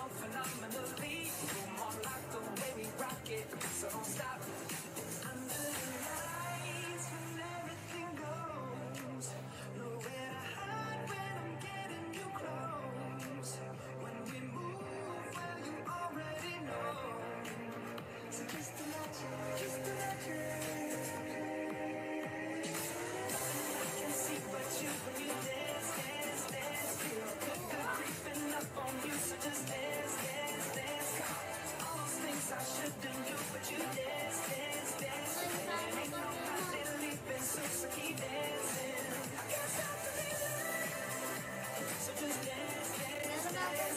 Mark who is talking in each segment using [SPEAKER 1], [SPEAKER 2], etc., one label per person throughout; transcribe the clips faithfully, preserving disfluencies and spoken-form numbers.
[SPEAKER 1] so phenomenally. You're more like the way we rock it, so don't stop. Under the lights when everything goes, nowhere to hide when I'm getting you close. When we move, well, you already know. So just imagine, just imagine. I can see but you when you dance, dance, dance. Feel good, good creeping up on you, so just dance, dance, dance. Come on. All those things I shouldn't do, but you dance, dance, dance. And ain't nobody leaving, so, so keep dancing. I can't stop the feeling, so just dance, dance, dance.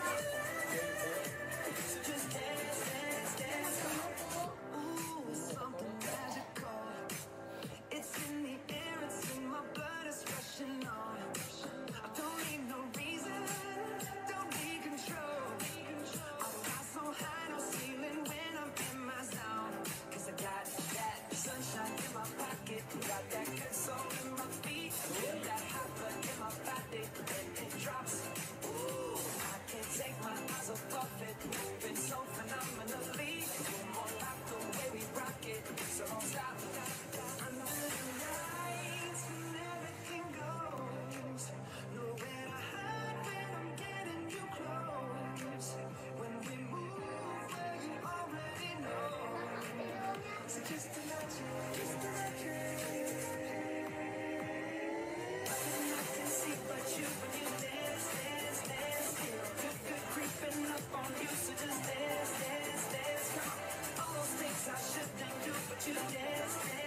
[SPEAKER 1] So just dance, dance, dance. Come on. Ooh, something magical. It's in the air, it's in my blood, it's rushing on. I don't need no reason, don't need control. I fly so high, no ceiling when I'm in my zone. Cause I got that sunshine in my pocket, got that good soul in my feet, feel that hot blood in my body when it drops. Ooh, I can't take my eyes off of it, moving so phenomenally. You're more like the way we rock it, so don't stop. Under the lights when everything goes, nowhere to hide when I'm getting you close. When we move, well, you already know. So just imagine, just imagine. I can see but you when you dance, dance, dance. Feel good, good creeping up on you, so just dance, dance, dance. Come on. All those things I shouldn't do, but you dance, dance.